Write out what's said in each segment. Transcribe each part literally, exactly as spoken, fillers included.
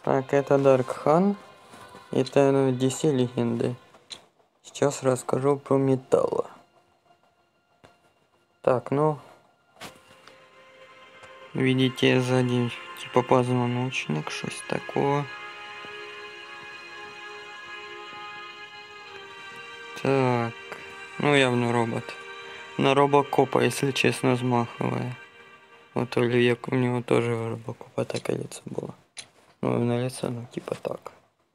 Так, это Даркхан. Это ди си легенды. Сейчас расскажу про металла. Так, ну... Видите, сзади типа позвоночник, что-то такое. Так, ну явно робот. На робокопа, если честно, взмахивая. Вот Оливье, у него тоже у робокопа такое лицо было. Ну, на лицо, ну типа так.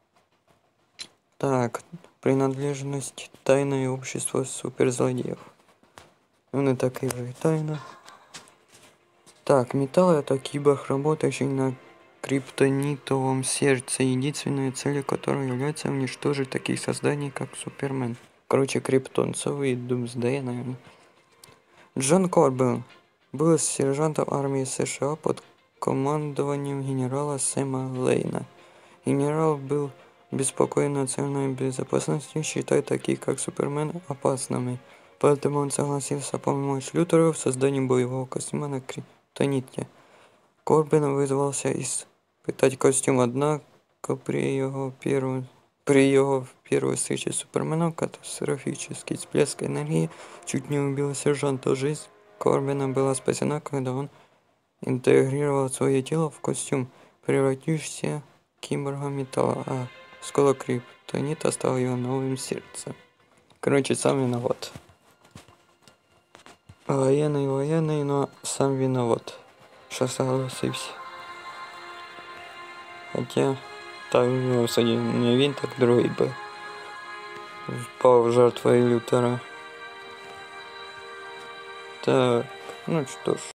Так, принадлежность тайное общество суперзлодеев. Ну, так и же тайна. Так, металл это киборг, работающий на криптонитовом сердце, единственной целью которого является уничтожить таких созданий, как Супермен. Короче, криптонцевый Думсдей, наверное. Джон Корбин был сержантом армии США под командованием генерала Сэма Лейна. Генерал был беспокоен национальной безопасностью, считая таких, как Супермен, опасными. Поэтому он согласился помочь Лютеру в создании боевого костюма на криптоните. Корбин вызвался испытать костюм, однако при его первом при его первой встрече с Суперменом катастрофический всплеск энергии чуть не убил сержанта. Жизнь Корбина была спасена, когда он интегрировал свое тело в костюм, превратившийся в киборга металла, а осколок криптонита стал его новым сердцем. Короче, сам виноват. Военный, военный, но сам виноват, что согласился. Хотя, так, ну, кстати, не вин, так другой бы впал в жертву Лютера. Так, ну что ж.